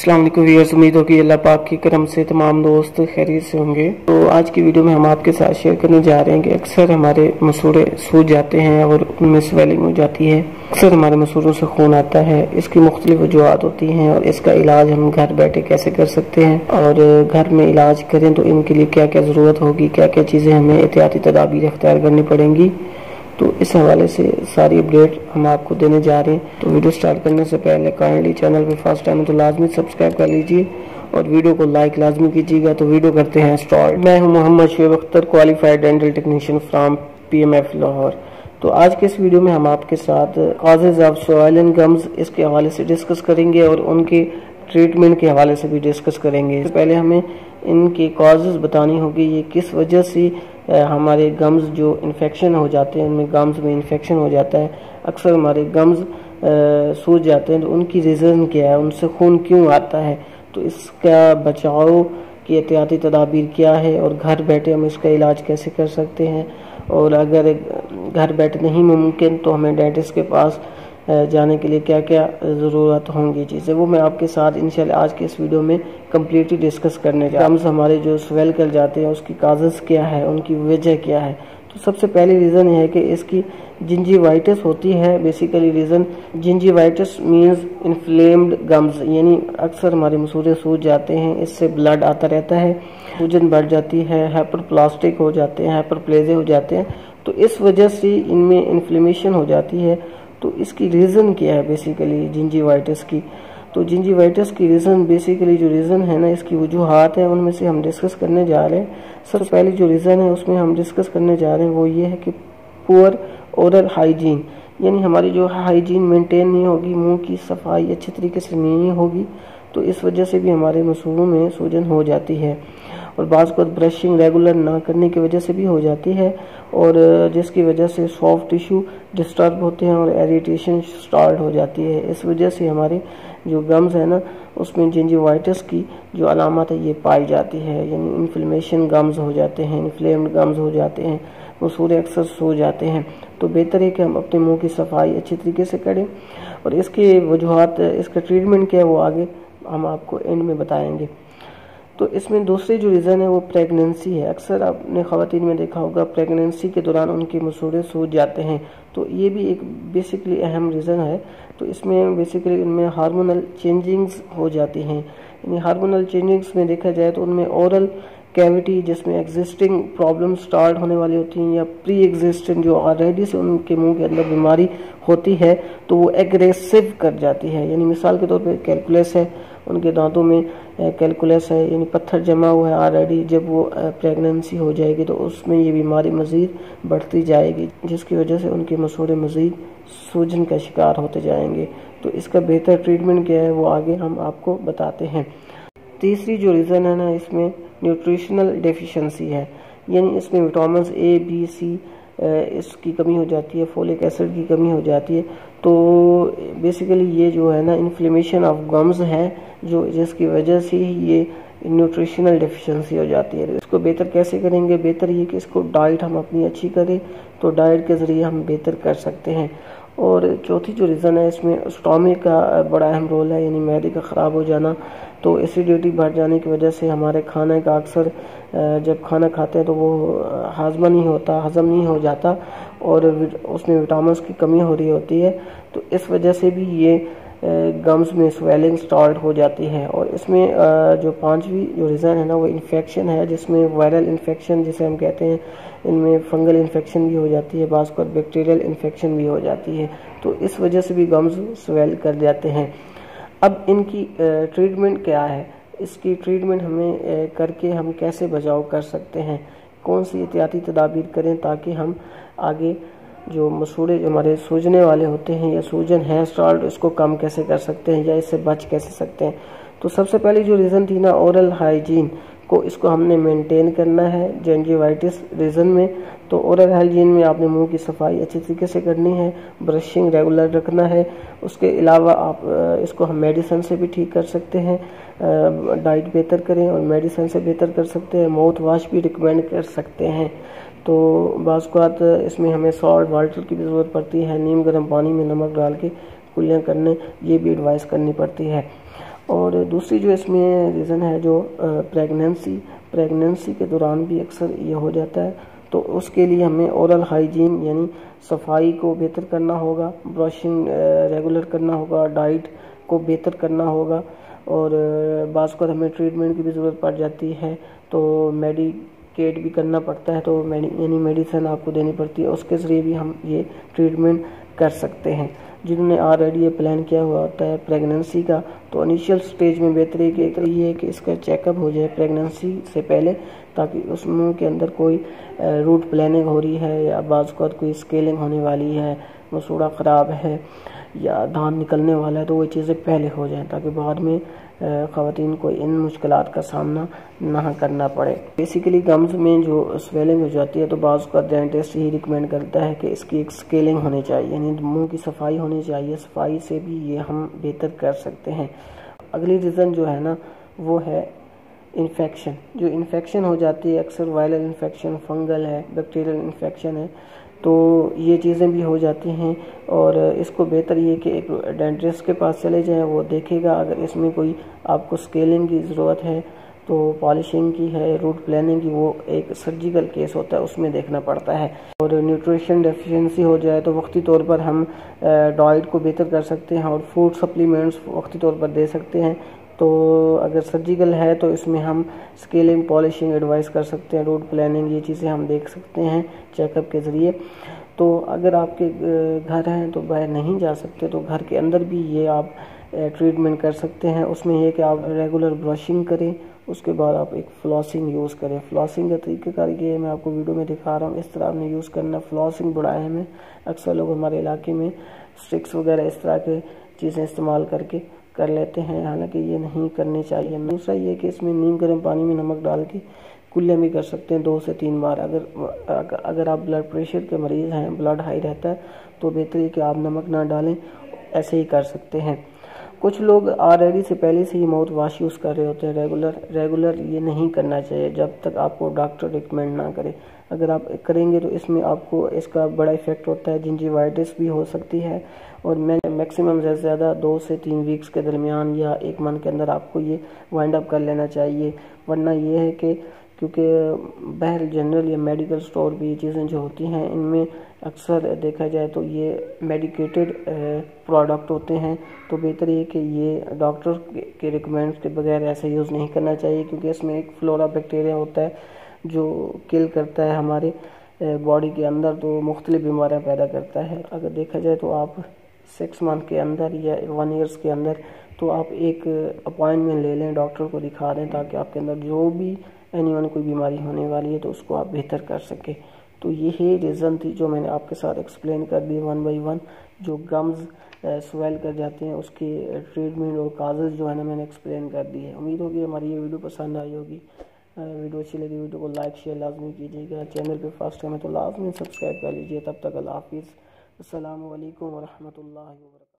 السلام علیکم ویئرز، امید ہو کہ اللہ پاک کی کرم سے تمام دوست خیریت سے ہوں گے۔ تو آج کی ویڈیو میں ہم آپ کے ساتھ شیئر کرنے جا رہے ہیں کہ اکثر ہمارے مسوڑے سوج جاتے ہیں اور ان میں سویلنگ ہو جاتی ہے۔ اکثر ہمارے مسوڑوں سے خون آتا ہے، اس کی مختلف وجوہات ہوتی ہیں اور اس کا علاج ہم گھر بیٹھے کیسے کر سکتے ہیں، اور گھر میں علاج کریں تو ان کے لیے کیا کیا ضرورت ہوگی، کیا کیا چیزیں ہمیں احتیاطی تدابیر اختیار کرنی پڑیں گی۔ تو اس حوالے سے ساری اپڈیٹ ہم آپ کو دینے جا رہے ہیں۔ تو ویڈیو سٹارٹ کرنے سے پہلے کائنڈلی چینل پہ فرسٹ ٹائم تو لازمی سبسکرائب کر لیجئے اور ویڈیو کو لائک لازمی کیجیے گا۔ تو ویڈیو کرتے ہیں سٹارٹ۔ میں ہوں Muhammad Shoaib Akhtar, qualified dental technician from PMF Lahore. تو آج کے اس ویڈیو میں ہم آپ کے ساتھ کازز آف سوائلن گمز اس کے حوالے سے ڈسکس کریں گے اور ان کے ٹریٹمنٹ کے حوالے سے بھی ڈسکس کریں گے۔ پہلے ہمیں ان کے کازز بتانی ہوگی، یہ کس وجہ سے ہمارے گمز جو انفیکشن ہو جاتے ہیں، ان میں گمز میں انفیکشن ہو جاتا ہے، اکثر ہمارے گمز سوج جاتے ہیں، تو ان کی ریزن کیا ہے، ان سے خون کیوں آتا ہے، تو اس کا بچاؤ کی احتیاطی تدابیر کیا ہے اور گھر بیٹھے ہم اس کا علاج کیسے کر سکتے ہیں، اور اگر گھر بیٹھے نہیں ممکن تو ہمیں ڈینٹسٹ کے پاس جانے کے لیے کیا کیا ضرورت ہوں گی چیزیں، وہ میں آپ کے ساتھ انشاءاللہ آج کے اس ویڈیو میں کمپلیٹلی ڈسکس کرنے جا رہا ہوں۔ گمز ہمارے جو سویل کر جاتے ہیں اس کی کازز کیا ہے، ان کی وجہ کیا ہے۔ تو سب سے پہلی ریزن یہ ہے کہ اس کی جنجیوائٹس ہوتی ہے۔ Basically reason gingivitis means inflamed gums, یعنی اکثر ہمارے مسوڑے سوج جاتے ہیں، اس سے بلڈ آتا رہتا ہے، سوجن بڑھ جاتی ہے، ہائپر پلاسٹک ہو جاتے ہیں، ہائپر پلیزیا ہو جاتے ہیں، تو اس وجہ سے ان میں انفلیمیشن ہو جاتی ہے۔ تو اس کی ریزن کیا ہے بیسیکلی جنجیوائٹس کی؟ تو جنجیوائٹس کی ریزن بیسیکلی جو ریزن ہے نا، اس کی وجوہات ہیں، ان میں سے ہم ڈسکس کرنے جا رہے ہیں۔ سب سے پہلی جو ریزن ہے اس میں ہم ڈسکس کرنے جا رہے ہیں وہ یہ ہے کہ پور اورل ہائیجین، یعنی ہماری جو ہائیجین مینٹین نہیں ہوگی، منہ کی صفائی اچھے طریقے سے نہیں ہوگی، تو اس وجہ سے بھی ہمارے مسوڑوں میں سوجن ہو جاتی ہے، اور بعض کو برشنگ ریگولر نہ کرنے کی وجہ سے بھی ہو جاتی ہے، اور جس کی وجہ سے سافٹ ٹیشو ڈسٹرب ہوتے ہیں اور ایریٹیشن سٹارٹ ہو جاتی ہے۔ اس وجہ سے ہمارے جو گمز ہے نا، اس میں جنجیوائٹس کی جو علامات ہے یہ پائی جاتی ہے، یعنی انفلیمیشن گمز ہو جاتے ہیں، انفلیمڈ گمز ہو جاتے ہیں، مسوڑے اکثر سو جاتے ہیں۔ تو بہتر ہے کہ ہم اپنے منہ کی صفائی اچھی طریقے سے کریں، اور اس کی وجوہات، اس کا ٹریٹمنٹ کیا ہے وہ آگے ہم آپ کو اینڈ میں بتائیں گے۔ تو اس میں دوسری جو ریزن ہے وہ پریگننسی ہے۔ اکثر آپ نے خواتین میں دیکھا ہوگا پریگننسی کے دوران ان کے مسوڑے سوج جاتے ہیں، تو یہ بھی ایک بیسیکلی اہم ریزن ہے۔ تو اس میں بیسیکلی ان میں ہارمونل چینجنگز ہو جاتی ہیں، یعنی ہارمونل چینجنگز میں دیکھا جائے تو ان میں اورل کیویٹی جس میں ایگزسٹنگ پرابلم سٹارٹ ہونے والی ہوتی ہیں، یا پری ایگزسٹنگ جو آلریڈی سے ان کے منہ کے اندر بیماری ہوتی ہے تو وہ ایگریسو کر جاتی ہے۔ یعنی مثال کے طور پہ کیلکولس ہے، ان کے دانتوں میں کیلکولس ہے، یعنی پتھر جمع ہوا ہے آلریڈی، جب وہ پریگننسی ہو جائے گی تو اس میں یہ بیماری مزید بڑھتی جائے گی، جس کی وجہ سے ان کے مسوڑے مزید سوجن کا شکار ہوتے جائیں گے۔ تو اس کا بہتر ٹریٹمنٹ کیا ہے وہ آگے ہم آپ کو بتاتے ہیں۔ تیسری جو ریزن ہے نا، اس میں نیوٹریشنل ڈیفیشنسی ہے، یعنی اس میں وٹامنز A B C اس کی کمی ہو جاتی ہے، فولک ایسڈ کی کمی ہو جاتی ہے۔ تو بیسیکلی یہ جو ہے نا انفلیمیشن آف گمز ہے، جس کی وجہ سے یہ نیوٹریشنل ڈیفیشنسی ہو جاتی ہے۔ اس کو بہتر کیسے کریں گے؟ بہتر یہ کہ اس کو ڈائٹ ہم اپنی اچھی کریں، تو ڈائٹ کے ذریعے ہم بہتر کر سکتے ہیں۔ اور چوتھی جو ریزن ہے اس میں اسٹامک کا بڑا اہم رول ہے، یعنی معدے کا خراب ہو جانا۔ تو ایسیڈیٹی بڑھ جانے کی وجہ سے ہمارے کھانے کا اکثر جب کھانا کھاتے ہیں تو وہ ہاضمہ نہیں ہوتا، ہضم نہیں ہو جاتا، اور اس میں وٹامنز کی کمی ہو رہی ہوتی ہے، تو اس وجہ سے بھی یہ گمز میں سویلنگ سٹارٹ ہو جاتی ہے۔ اور اس میں جو پانچویں جو ریزن ہے نا وہ انفیکشن ہے، جس میں وائرل انفیکشن جسے ہم کہتے ہیں، ان میں فنگل انفیکشن بھی ہو جاتی ہے، بعض کو بیکٹیریل انفیکشن بھی ہو جاتی ہے، تو اس وجہ سے بھی گمز سویل کر جاتے ہیں۔ اب ان کی ٹریٹمنٹ کیا ہے؟ اس کی ٹریٹمنٹ ہمیں کر کے ہم کیسے بچاؤ کر سکتے ہیں، کون سی احتیاطی تدابیر کریں تاکہ ہم آگے جو مسوڑے جو ہمارے سوجنے والے ہوتے ہیں یا سوجن ہے سٹارٹ، اس کو کم کیسے کر سکتے ہیں یا اس سے بچ کیسے سکتے ہیں۔ تو سب سے پہلی جو ریزن تھی نا اورل ہائیجین کو، اس کو ہم نے مینٹین کرنا ہے جنجیوائٹس ریزن میں۔ تو اورل ہائیجین میں آپ نے منہ کی صفائی اچھی طریقے سے کرنی ہے، برشنگ ریگولر رکھنا ہے۔ اس کے علاوہ آپ اس کو ہم میڈیسن سے بھی ٹھیک کر سکتے ہیں، ڈائٹ بہتر کریں اور میڈیسن سے بہتر کر سکتے ہیں، ماؤتھ واش بھی ریکمینڈ کر سکتے ہیں۔ تو بعض اوقات اس میں ہمیں سالٹ واٹر کی بھی ضرورت پڑتی ہے، نیم گرم پانی میں نمک ڈال کے کلیاں کرنے، یہ بھی ایڈوائز کرنی پڑتی ہے۔ اور دوسری جو اس میں ریزن ہے جو پریگننسی کے دوران بھی اکثر یہ ہو جاتا ہے، تو اس کے لیے ہمیں اورل ہائیجین یعنی صفائی کو بہتر کرنا ہوگا، برشنگ ریگولر کرنا ہوگا، ڈائٹ کو بہتر کرنا ہوگا، اور بعض اوقات ہمیں ٹریٹمنٹ کی بھی ضرورت پڑ جاتی ہے، تو میڈیکیٹ بھی کرنا پڑتا ہے، تو یعنی میڈیسن آپ کو دینی پڑتی ہے، اس کے ذریعے بھی ہم یہ ٹریٹمنٹ کر سکتے ہیں۔ جنہوں نے آلریڈی یہ پلان کیا ہوا ہوتا ہے پریگننسی کا، تو انیشیل سٹیج میں بہتری یہ ہے کہ اس کا چیک اپ ہو جائے پریگننسی سے پہلے، تاکہ اس منہ کے اندر کوئی روٹ پلاننگ ہو رہی ہے یا بعض اوقات کوئی اسکیلنگ ہونے والی ہے، مسوڑا خراب ہے یا دھان نکلنے والا ہے، تو وہ چیزیں پہلے ہو جائیں تاکہ بعد میں خواتین کو ان مشکلات کا سامنا نہ کرنا پڑے۔ بیسیکلی گمز میں جو سویلنگ ہو جاتی ہے تو بعض اوقات ڈینٹسٹ ہی ریکمینڈ کرتا ہے کہ اس کی ایک اسکیلنگ ہونی چاہیے، یعنی منہ کی صفائی ہونی چاہیے، صفائی سے بھی یہ ہم بہتر کر سکتے ہیں۔ اگلی ریزن جو ہے نا وہ ہے انفیکشن۔ جو انفیکشن ہو جاتی ہے اکثر وائرل انفیکشن، فنگل ہے، بیکٹیریل انفیکشن ہے، تو یہ چیزیں بھی ہو جاتی ہیں، اور اس کو بہتر یہ کہ ایک ڈینٹسٹ کے پاس چلے جائیں، وہ دیکھے گا اگر اس میں کوئی آپ کو اسکیلنگ کی ضرورت ہے تو پالشنگ کی ہے، روٹ پلاننگ کی، وہ ایک سرجیکل کیس ہوتا ہے، اس میں دیکھنا پڑتا ہے۔ اور نیوٹریشن ڈیفیشنسی ہو جائے تو وقتی طور پر ہم ڈائٹ کو بہتر کر سکتے ہیں اور فوڈ سپلیمنٹس وقتی طور پر دے سکتے ہیں۔ تو اگر سرجیکل ہے تو اس میں ہم اسکیلنگ، پالشنگ ایڈوائز کر سکتے ہیں، روٹ پلاننگ، یہ چیزیں ہم دیکھ سکتے ہیں چیک اپ کے ذریعے۔ تو اگر آپ کے گھر ہیں تو باہر نہیں جا سکتے تو گھر کے اندر بھی یہ آپ ٹریٹمنٹ کر سکتے ہیں۔ اس میں یہ کہ آپ ریگولر برشنگ کریں، اس کے بعد آپ ایک فلاسنگ یوز کریں۔ فلاسنگ کا طریقہ کار یہ ہے، میں آپ کو ویڈیو میں دکھا رہا ہوں، اس طرح آپ نے یوز کرنا۔ فلاسنگ بڑا اہم ہے، اکثر لوگ ہمارے علاقے میں سٹکس وغیرہ اس طرح کے چیزیں استعمال کر لیتے ہیں، حالانکہ یہ نہیں کرنی چاہیے۔ دوسرا یہ کہ اس میں نیم گرم پانی میں نمک ڈال کے کلے بھی کر سکتے ہیں 2 سے 3 بار۔ اگر آپ بلڈ پریشر کے مریض ہیں، بلڈ ہائی رہتا ہے، تو بہتر ہے کہ آپ نمک نہ ڈالیں، ایسے ہی کر سکتے ہیں۔ کچھ لوگ آلریڈی سے پہلے سے ہی ماؤتھ واش یوز کر رہے ہوتے ہیں ریگولر یہ نہیں کرنا چاہیے جب تک آپ کو ڈاکٹر ریکمینڈ نہ کرے۔ اگر آپ کریں گے تو اس میں آپ کو اس کا بڑا ایفیکٹ ہوتا ہے، جنجیوائٹس بھی ہو سکتی ہے، اور میکسیمم سے زیادہ 2 سے 3 ویکس کے درمیان یا 1 منتھ کے اندر آپ کو یہ وائنڈ اپ کر لینا چاہیے۔ ورنہ یہ ہے کہ کیونکہ باہر جنرل یا میڈیکل سٹور بھی یہ چیزیں جو ہوتی ہیں ان میں اکثر دیکھا جائے تو یہ میڈیکیٹڈ پروڈکٹ ہوتے ہیں، تو بہتر یہ کہ یہ ڈاکٹر کے ریکمینڈ کے بغیر ایسے یوز نہیں کرنا چاہیے، کیونکہ اس میں ایک فلورا بیکٹیریا ہوتا ہے جو کل کرتا ہے ہمارے باڈی کے اندر، تو مختلف بیماریاں پیدا کرتا ہے۔ اگر دیکھا جائے تو آپ 6 منتھ کے اندر یا 1 ایئر کے اندر تو آپ ایک اپوائنٹمنٹ لے لیں، ڈاکٹر کو دکھا دیں، تاکہ آپ کے اندر جو بھی کوئی بیماری ہونے والی ہے تو اس کو آپ بہتر کر سکیں۔ تو یہی ریزن تھی جو میں نے آپ کے ساتھ ایکسپلین کر دی 1 بائی 1، جو گمز سویل کر جاتے ہیں اس کی ٹریٹمنٹ اور کازز جو ہے نا میں نے ایکسپلین کر دی ہے۔ امید ہوگی ہماری یہ ویڈیو پسند آئی ہوگی۔ ویڈیو اچھی لگی ویڈیو کو لائک شیئر لازمی کیجیے گا، چینل پہ فرسٹ ٹائم ہے تو لازمی سبسکرائب کر لیجیے۔ تب تک اللہ حافظ، السلام علیکم ورحمۃ اللہ وبرکاتہ۔